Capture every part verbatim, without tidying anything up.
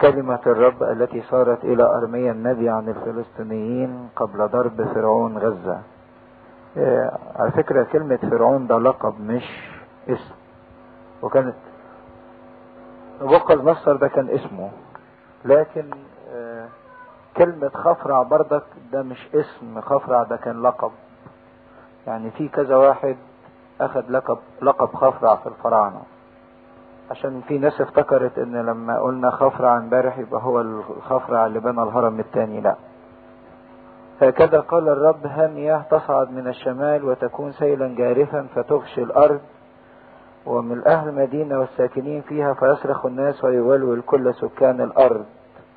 كلمة الرب التي صارت إلى أرميا النبي عن الفلسطينيين قبل ضرب فرعون غزة. إيه على فكرة كلمة فرعون ده لقب مش اسم، وكانت نبوخذ نصر ده كان اسمه، لكن إيه كلمة خفرع بردك ده مش اسم، خفرع ده كان لقب. يعني في كذا واحد أخذ لقب لقب خفرع في الفراعنة، عشان في ناس افتكرت ان لما قلنا خفرع امبارح يبقى هو الخفرع اللي بنى الهرم الثاني. لا، هكذا قال الرب: ها مياه تصعد من الشمال وتكون سيلا جارفا فتغشي الارض وملئها المدينة والساكنين فيها، فيصرخ الناس ويولول كل سكان الارض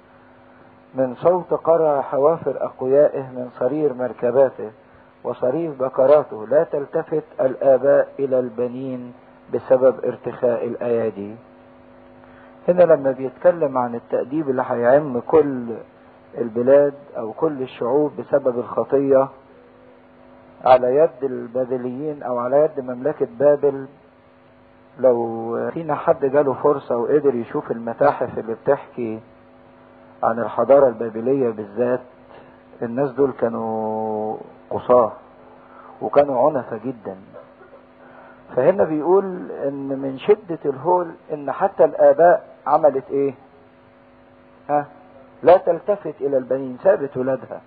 من صوت قرع حوافر اقويائه، من صرير مركباته وصريف بكراته. لا تلتفت الاباء الى البنين بسبب ارتخاء الايادي. هنا لما بيتكلم عن التأديب اللي هيعم كل البلاد او كل الشعوب بسبب الخطية على يد البابليين او على يد مملكة بابل، لو فينا حد جاله فرصة وقدر يشوف المتاحف اللي بتحكي عن الحضارة البابلية بالذات، الناس دول كانوا قصاه وكانوا عنفة جدا. فهنا بيقول ان من شدة الهول ان حتى الاباء عملت ايه؟ ها لا تلتفت الى البنين، سابت ولادها.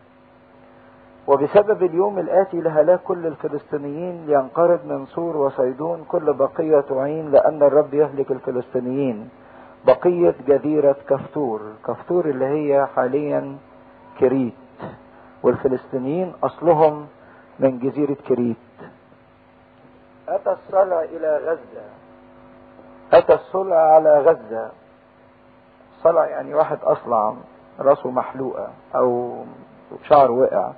وبسبب اليوم الاتي لهلاك كل الفلسطينيين ينقرض من سور وصيدون كل بقية عين، لان الرب يهلك الفلسطينيين بقية جزيرة كفتور. كفتور اللي هي حاليا كريت، والفلسطينيين اصلهم من جزيرة كريت. أتى الصلع إلى غزة، أتى الصلع على غزة. صلع يعني واحد أصلع راسه محلوقة أو شعر وقع.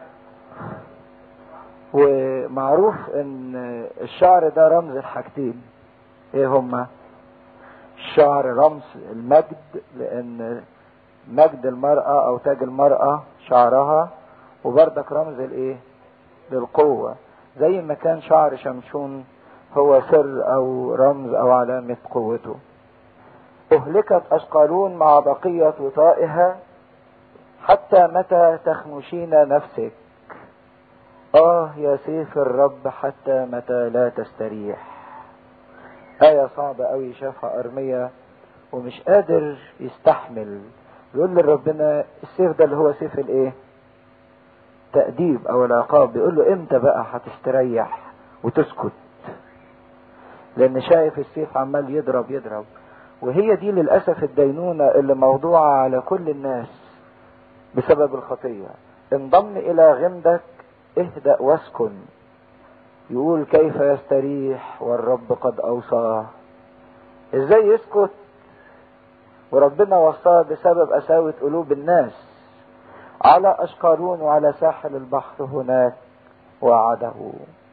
ومعروف إن الشعر ده رمز الحاجتين. إيه هما؟ الشعر رمز المجد، لأن مجد المرأة أو تاج المرأة شعرها، وبردك رمز الإيه؟ للقوة، زي ما كان شعر شمشون هو سر او رمز او علامة قوته. اهلكت اشقالون مع بقية وطائها، حتى متى تخمشين نفسك؟ اه يا سيف الرب حتى متى لا تستريح. آية صعبة قوي شافها ارميا ومش قادر يستحمل. يقول لربنا السيف ده اللي هو سيف الايه؟ تأديب او العقاب. بيقول له امتى بقى هتستريح وتسكت؟ لان شايف السيف عمال يضرب يضرب. وهي دي للأسف الدينونة اللي موضوعة على كل الناس بسبب الخطية. انضم الى غمدك، اهدأ واسكن. يقول كيف يستريح والرب قد اوصاه؟ ازاي يسكت وربنا وصاه بسبب قساوة قلوب الناس؟ على أشقالون وعلى ساحل البحر هناك وعده.